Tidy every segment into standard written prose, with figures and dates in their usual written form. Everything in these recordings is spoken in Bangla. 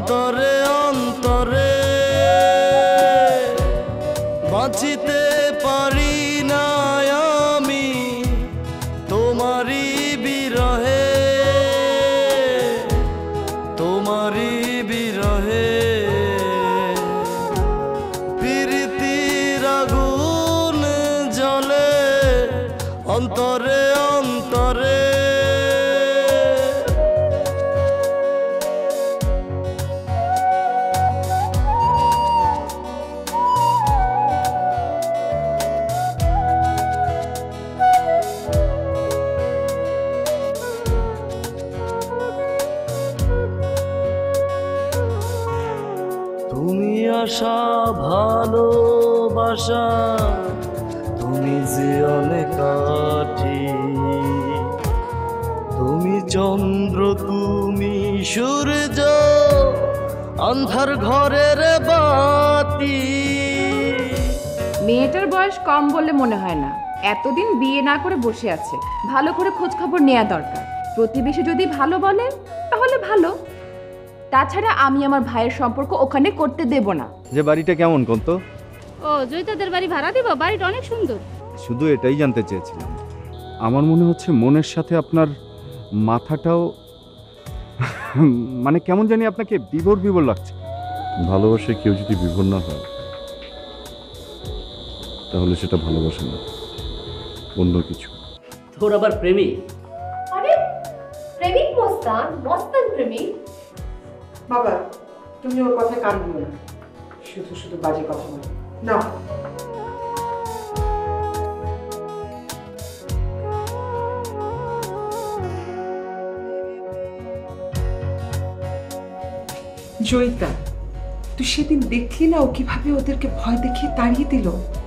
অন্তরে অন্তরে বাঁচিতে পারি না আমি তোমারই বিরহে, তোমারই বিরহে। প্রীতির আগুন জ্বলে অন্তরে অন্তরে। তুমি আশা ভালোবাসা, তুমি জীবনে কাঠি, তুমি চন্দ্র তুমি সূর্য, আন্ধার ঘরের বাতি। মেয়েটার বয়স কম বলে মনে হয় না, এতদিন বিয়ে না করে বসে আছে। ভালো করে খোঁজ খবর নেওয়া দরকার। প্রতিবেশী যদি ভালো বলে তাহলে ভালো, তাছাড়া আমি আমার ভাইয়ের সম্পর্ক ওখানে করতে দেব না। যে বাড়িটা কেমন কন্ত? ও জয়িতাদের বাড়ি ভাড়া দিব, বাড়িটা অনেক সুন্দর। শুধু এটাই জানতে চেয়েছিলাম। আমার মনে হচ্ছে মনের সাথে আপনার মাথাটাও মানে কেমন জানি আপনাকে বিভোর বিভোর লাগছে। ভালোবাসায় কেউ যদি বিভোর না হয় তাহলে সেটা ভালোবাসা না, অন্য কিছু। তোর আবার প্রেমিক? আরে প্রেমিক মস্তান, মস্তান প্রেমিক। বাবা তুমি ওর কথায় কান দিও না, শুধু শুধু বাজে কথা বলো না। জয়িতা, তুই সেদিন দেখলি না ও কিভাবে ওদেরকে ভয় দেখিয়ে তাড়িয়ে দিল?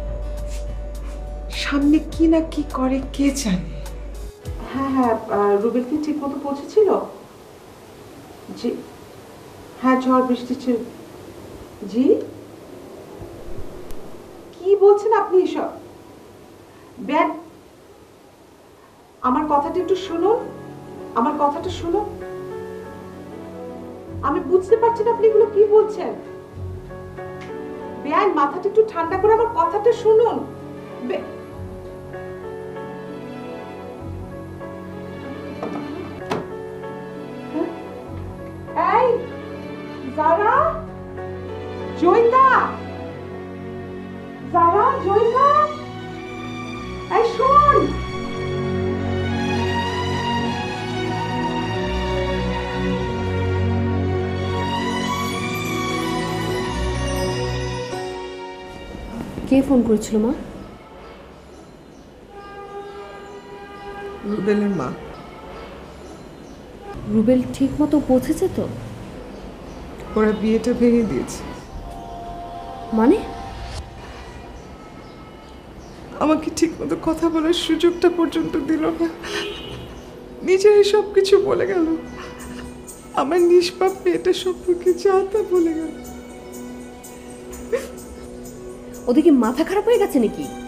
সামনে কি না কি করে কে জানে। হ্যাঁ হ্যাঁ, রুবেল কি ঠিক মতো পৌঁছেছিল? জি হ্যাঁ, ঝড় বৃষ্টি ছিল। জি কি বলছেন আপনি এসব? ব্যাগ, আমার কথাটা একটু শুনুন, আমার কথাটা শুনুন। আমি বুঝতে পারছি না আপনি এগুলো কি বলছেন। বেআইন, মাথাটা একটু ঠান্ডা করে আমার কথাটা শুনুন। এই যারা, জয়িতা, যারা, জয়িতা, এই শোন। কে ফোন করেছিল মা? রুবেলের মা। রুবেল ঠিক মতো পৌঁছেছে তো? ওরা বিয়েটা ভেঙে দিয়েছে। মানে? আমাকে ঠিক মতো কথা বলার সুযোগটা পর্যন্ত দিল না, নিজেই সব কিছু বলে গেল। আমার নিষ্পাপ মেয়েটা সম্পর্কে যা তা বলে গেল। ওদের কি মাথা খারাপ হয়ে গেছে নাকি?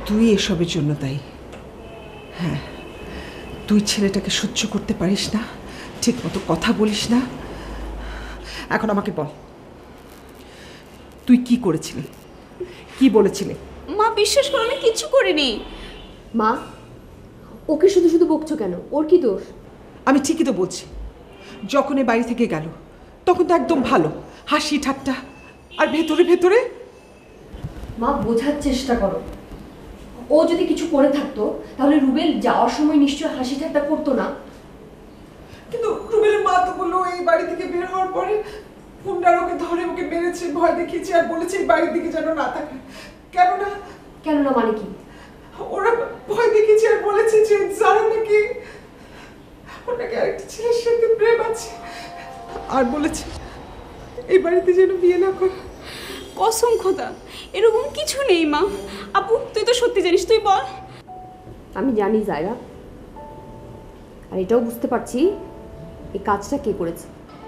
তুই এসবের জন্য দায়ী। হ্যাঁ, তুই ছেলেটাকে সহ্য করতে পারিস না, ঠিক মতো কথা বলিস না। এখন আমাকে বল, তুই কি করেছিলি, কি বলেছিলি? মা বিশ্বাস করো, আমি কিচ্ছু করিনি। মা, ওকে শুধু শুধু বকছো কেন? ওর কি দোষ? আমি ঠিকই তো বলছি, যখন এ বাড়ি থেকে গেল তখন তো একদম ভালো, হাসি ঠাট্টা, আর ভেতরে ভেতরে। মা, বোঝার চেষ্টা করো। ও যদি কিছু করে থাকতো তাহলে রুবেল যাওয়ার সময় নিশ্চয়ই হাসি ঠাট্টা করতো না। কিন্তু রুবেলের মা তো বললো এই বাড়ি থেকে বের হওয়ার পরে হুন্ডার ওকে ধরে ওকে মেরেছে, ভয় দেখিয়েছে, আর বলেছে এই বাড়ির দিকে যেন না থাকে। কেননা কেননা মানে কি? ওরা ভয় দেখিয়েছে আর বলেছে যে জারা নাকি ওর নাকি আরেকটা ছেলের সাথে প্রেম আছে, আর বলেছে এই বাড়িতে যেন বিয়ে না করে। কসম খোদা, এরকম কিছু নেই মা। আপু, তুই তো সত্যি জানিস, তুই বল। আমি জানি জায়রা, আর এটাও বুঝতে পারছি এই কাজটা কে করেছে।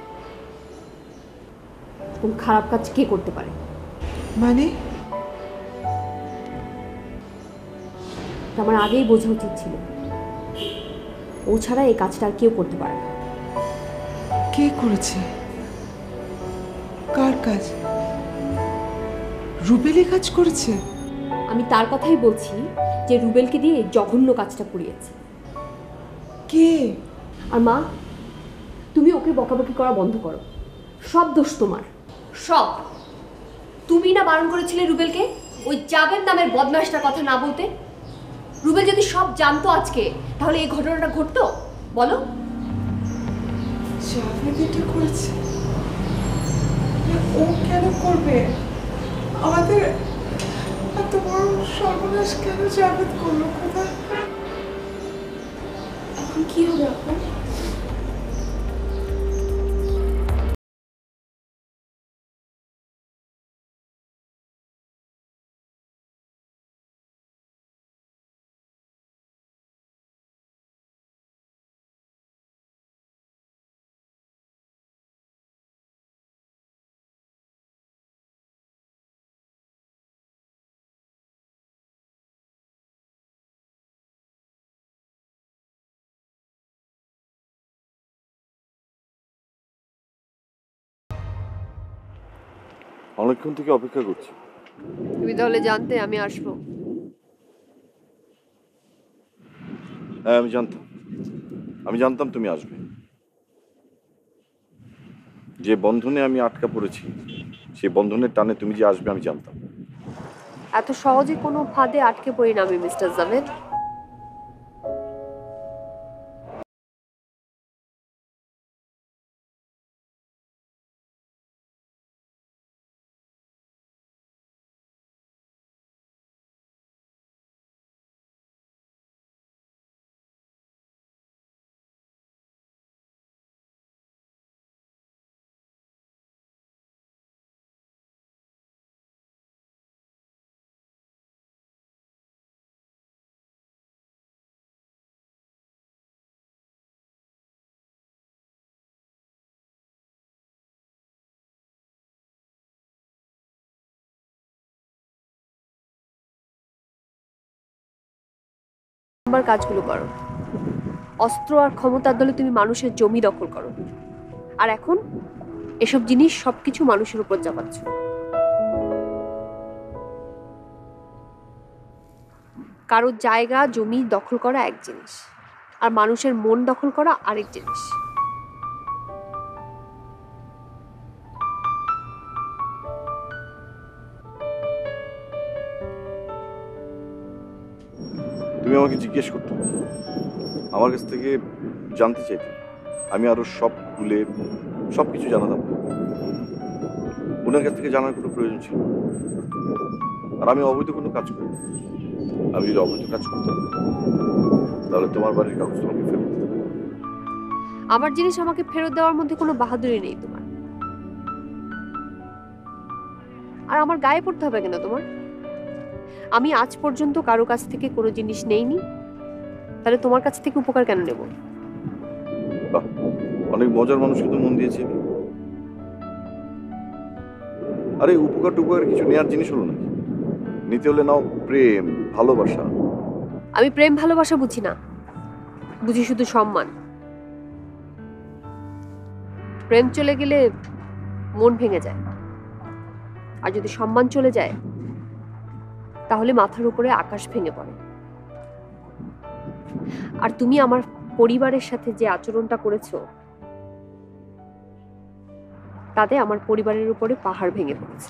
কোন খারাপ কাজ কে করতে পারে? মানে আমার আগেই বোঝা উচিত ছিল, ও ছাড়া এই কাজটা আর কেউ করতে পারে না। কে করেছে? কার কাজ? রুবেলি কাজ করেছে? আমি তার কথাই বলছি যে রুবেলকে দিয়ে এই জঘন্য কাজটা করিয়েছে। কে? আর মা, তুমি ওকে বকাবকি করা বন্ধ করো। সব দোষ তোমার, সব। তুমি না বারণ করেছিলে রুবেলকে ওই জাবেদ নামের বদমাশটার কথা না বলতে? রুবেল যদি সব জানতো আজকে, তাহলে এই ঘটনাটা ঘটতো? বলো। জাভেদ এটা করেছে? ও কেন করবে? আমাদের এত বড় সর্বনাশ কেন জাভেদ করলো? কোথা? এখন কি হবে আপনার? অনেকক্ষণ থেকে অপেক্ষা করছি। তুমি তাহলে জানতে আমি আসবো? হ্যাঁ, আমি জানতাম তুমি আসবে। যে বন্ধনে আমি আটকা পড়েছি সেই বন্ধনের টানে তুমি যে আসবে আমি জানতাম। এত সহজে কোনো ফাঁদে আটকে পড়ি না আমি, মিস্টার জাভেদ। তোমার কাজগুলো করো। অস্ত্র আর ক্ষমতার দলে তুমি মানুষের জমি দখল করো, আর এখন এসব জিনিস সবকিছু মানুষের উপর চাপাচ্ছ। কারো জায়গা জমি দখল করা এক জিনিস, আর মানুষের মন দখল করা আরেক জিনিস। তুমি আমাকে জিজ্ঞেস করতে, আমার কাছ থেকে জানতে চাইতে, আমি আরো সব খুলে সবকিছু জানাতাম। ওনার কাছ থেকে জানার কোনো প্রয়োজন ছিল না। আর আমি অবৈধ কোনো কাজ করি। আমি যদি অবৈধ কাজ করতাম তাহলে তোমার বাড়ির কাগজ তোমাকে ফেরত দিতাম। আমার জিনিস আমাকে ফেরত দেওয়ার মধ্যে কোনো বাহাদুরি নেই তোমার। আর আমার গায়ে পড়তে হবে কেন তোমার? আমি আজ পর্যন্ত কারো কাছ থেকে কোনো জিনিস নেইনি, তাহলে তোমার কাছ থেকে উপকার কেন নেব? বাহ, অনেক মজার মানুষ কিন্তু মন দিয়েছে আমি। আরে উপকার টুপকার কিছু নেওয়ার জিনিস হলো নাকি? নিতে হলে নাও প্রেম, ভালোবাসা। আমি প্রেম ভালোবাসা বুঝি না, বুঝি শুধু সম্মান। প্রেম চলে গেলে মন ভেঙে যায়, আর যদি সম্মান চলে যায় তাহলে মাথার উপরে আকাশ ভেঙে পড়ে। আর তুমি আমার পরিবারের সাথে যে আচরণটা করেছো তাতে আমার পরিবারের উপরে পাহাড় ভেঙে পড়েছে।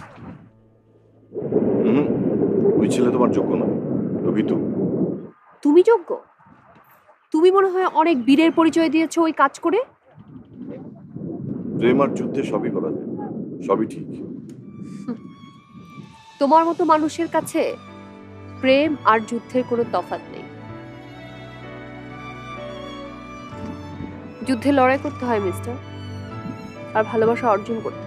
ওই ছেলে তোমার যোগ্য না, ভীতু। তুমি যোগ্য? তুমি মনে হয় অনেক বীরের পরিচয় দিয়েছো ওই কাজ করে। প্রেম আর যুদ্ধে সবই করা যায়, সবই ঠিক। তোমার মতো মানুষের কাছে প্রেম আর যুদ্ধের কোনো তফাৎ নেই। যুদ্ধে লড়াই করতে হয় মিস্টার, আর ভালোবাসা অর্জন করতে।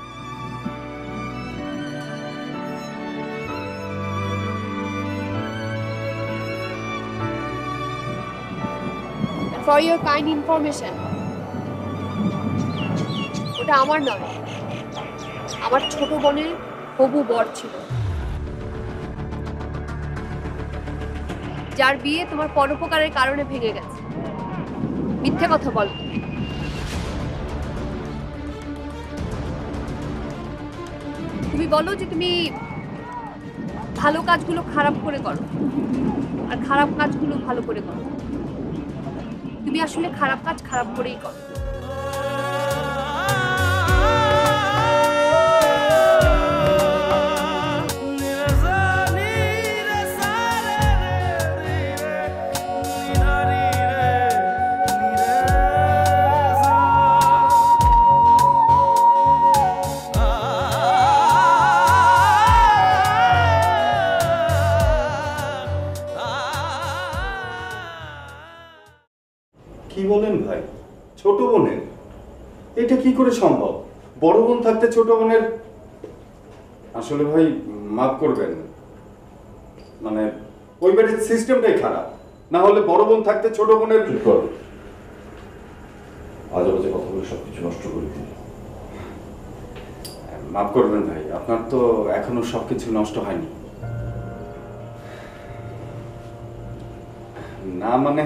For your kind information, ওটা আমার নয়, আমার ছোট বোনের হবু বর ছিল, যার বিয়ে তোমার পরোপকারের কারণে ভেঙে গেছে। মিথ্যে কথা বল। তুমি বলো যে তুমি ভালো কাজগুলো খারাপ করে করো, আর খারাপ কাজগুলো ভালো করে করো। তুমি আসলে খারাপ কাজ খারাপ করেই করো। কি বলেন ভাই? ছোট বোনের? এটা কি করে সম্ভব? বড় বোন থাকতে ছোট বোনের? আসলে ভাই মাফ করবেন, মানে ওই বাড়ির সিস্টেমটাই খারাপ। না হলে বড় বোন থাকতে ছোট বোনের। আজে বাজে কথা বলে সবকিছু নষ্ট করে দিল। মাফ করবেন ভাই, আপনার তো এখনো সবকিছু নষ্ট হয়নি। না মানে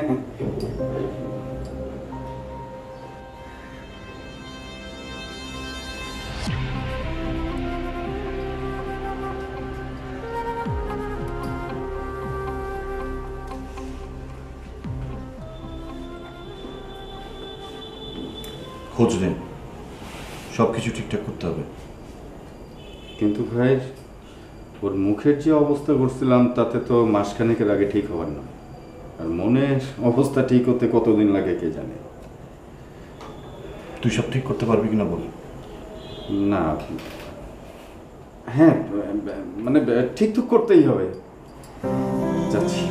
খোঁজ নেন, সবকিছু ঠিকঠাক করতে হবে। কিন্তু ভাই ওর মুখের যে অবস্থা করছিলাম তাতে তো মাসখানেকের আগে ঠিক হবার না, আর মনের অবস্থা ঠিক হতে কতদিন লাগে কে জানে। তুই সব ঠিক করতে পারবি কিনা বল। না হ্যাঁ মানে ঠিক তো করতেই হবে। যাচ্ছি।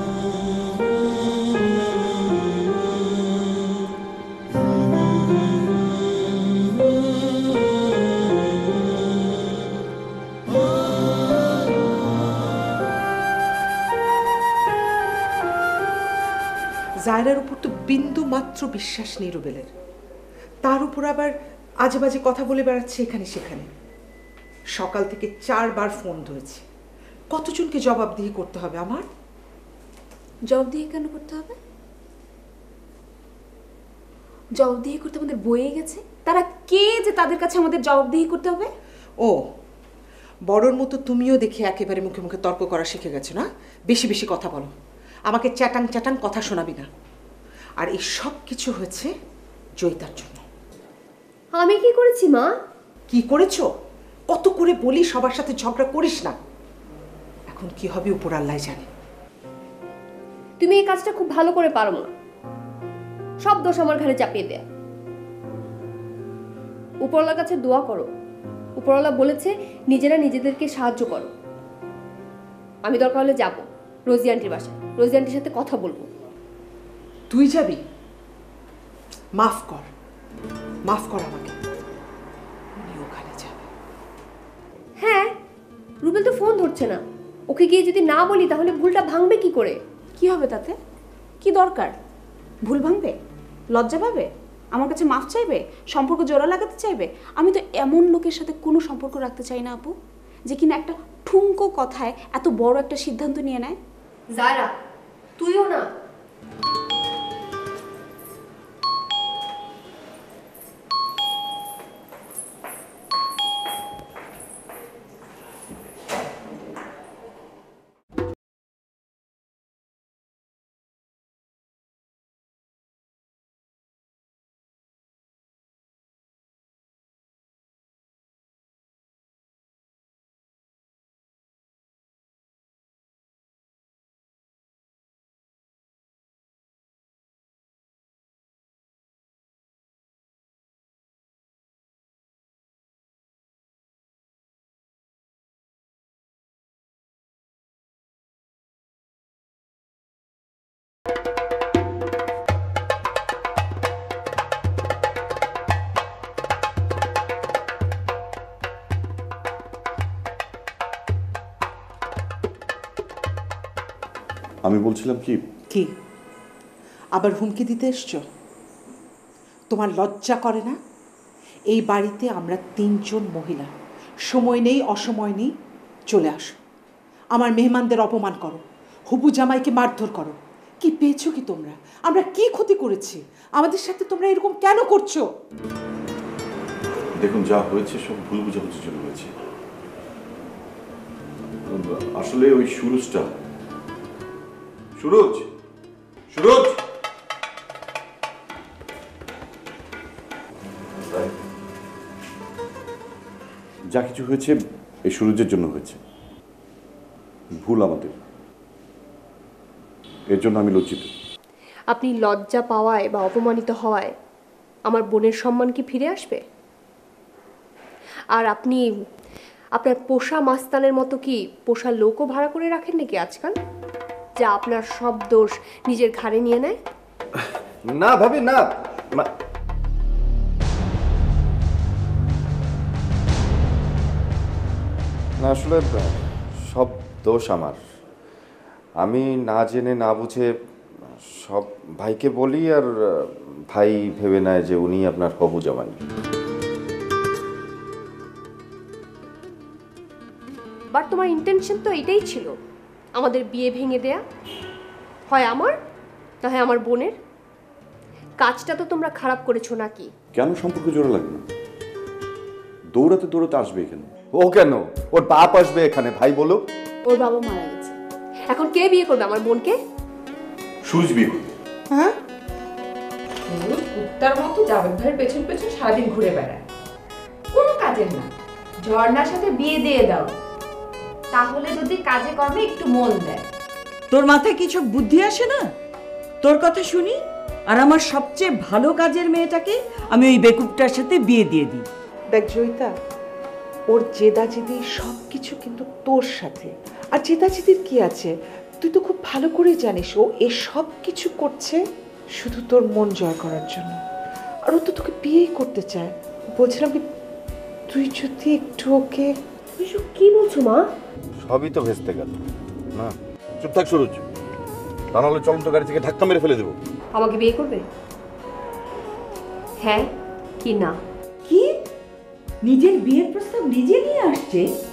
জায়রার উপর তো বিন্দু মাত্র বিশ্বাস নেই রুবেলের। তার উপর আবার আজে বাজে কথা বলে বেড়াচ্ছে এখানে সেখানে। সকাল থেকে 4 বার ফোন ধরেছে। কতজনকে জবাবদিহি করতে হবে আমার? জবাবদিহি কেন করতে হবে? জবাবদিহি করতে আমাদের বয়ে গেছে। তারা কে যে তাদের কাছে আমাদের জবাবদিহি করতে হবে? ও, বড়র মতো তুমিও দেখি একেবারে মুখে মুখে তর্ক করা শিখে গেছো না? বেশি বেশি কথা বলো, আমাকে চ্যাটাং চ্যাটাং কথা শোনাবি না। আর এই সব কিছু হয়েছে জয়িতার জন্য। আমি কি করেছি মা? কি করেছো? কত করে বলি সবার সাথে ঝগড়া করিস না। এখন কি হবে উপর আল্লাহ জানে। তুমি এই কাজটা খুব ভালো করে পারো না, সব দোষ আমার ঘাড়ে চাপিয়ে দেয়া। উপরওয়ালার কাছে দোয়া করো, উপরওয়ালা বলেছে নিজেরা নিজেদেরকে সাহায্য করো। আমি দরকার হলে যাবো রোজি আন্টির বাসায়, রোজি আন্টির সাথে কথা বলবো। তুই যাবি? মাফ কর, মাফ কর আমাকে। উনি ওখানে যাবে। হ্যাঁ, রুবেল তো ফোন ধরছে না। ওকে গিয়ে যদি না বলি তাহলে ভুলটা ভাঙবে কি করে? কি হবে তাতে? কি দরকার? ভুল ভাঙবে? লজ্জা পাবে? আমার কাছে মাফ চাইবে? সম্পর্ক জোড়া লাগাতে চাইবে? আমি তো এমন লোকের সাথে কোনো সম্পর্ক রাখতে চাই না আপু, যে কিনা একটা ঠুনকো কথায় এত বড় একটা সিদ্ধান্ত নিয়ে নেয়? জায়রা, তুইও না। আমি বলছিলাম কি, কি আবার হুমকি দিতে এসছো? তোমার লজ্জা করে না? এই বাড়িতে আমরা 3 জন মহিলা, সময় নেই অসময় নেই, চলে আসো। আমার মেহমানদের অপমান করো, হবু জামাইকে মারধর করো। কি পেয়েছো কি তোমরা? আমরা কি ক্ষতি করেছি? আমাদের সাথে তোমরা এরকম কেন করছো? দেখুন যা হয়েছে সব ভুল বোঝাবুঝির জন্য হয়েছে। আসলে ওই সুরজটা, সুরজ সুরজ যা কিছু হয়েছে এই সুরজের জন্য হয়েছে। ভুল আমাদের, এর জন্য আমি লজ্জিত। আপনি লজ্জা পাওয়ায় বা অপমানিত হওয়ায় আমার বোনের সম্মান কি ফিরে আসবে? আর আপনি আপনার পোষা মাস্তানের মতো কি পোষা লোকও ভাড়া করে রাখেন নাকি আজকাল, যা আপনার সব দোষ নিজের ঘাড়ে নিয়ে নেয়? না ভাবি না, না আসলে সব দোষ আমার। আমি না জেনে না বুঝে সব ভাইকে বলি, আর ভাই ভেবে নেয় যে উনি আপনার হবু জামাই। বাট তোমার ইন্টেনশন তো এটাই ছিল, আমাদের বিয়ে ভেঙে দেয়া, হয় আমার না হয় আমার বোনের। কাজটা তো তোমরা খারাপ করেছো নাকি? কেন সম্পর্ক জোড়া লাগবে না? দৌড়াতে দৌড়াতে আসবে এখানে। ও কেন? ওর বাপ আসবে এখানে, ভাই বলো। ওর বাবা মারা গেছে। এখন কে বিয়ে করবে আমার বোনকে? সুরজ বিয়ে করবে। হ্যাঁ, কুত্তার মতো জাভেদ ভাইয়ের পেছন পেছন সারাদিন ঘুরে বেড়ায়, কোনো কাজের না। ঝর্ণার সাথে বিয়ে দিয়ে দাও, তাহলে যদি কাজে কর্মে একটু মন দেয়। তোর মাথায় কিছু বুদ্ধি আসে না? তোর কথা শুনি আর আমার সবচেয়ে ভালো কাজের মেয়েটাকে আমি ওই বেকুবটার সাথে বিয়ে দিয়ে দিই। দেখ জয়িতা, ওর জেদাজেদি সব কিছু কিন্তু তোর সাথে। আর জেদাজেদির কি আছে? তুই তো খুব ভালো করে জানিস ও এ সব কিছু করছে শুধু তোর মন জয় করার জন্য। আর ও তো তোকে বিয়েই করতে চায়। বলছিলাম কি, তুই যদি একটু ওকে... তুই সব কি বলছো মা? সবই তো ভেস্তে গেল না। চুপ থাক সুরজ, তা নাহলে চলন্ত গাড়ি থেকে ধাক্কা মেরে ফেলে দেবো। আমাকে বিয়ে করবে? হ্যাঁ কি না? কি নিজের বিয়ের প্রস্তাব নিজে নিয়ে আসছে?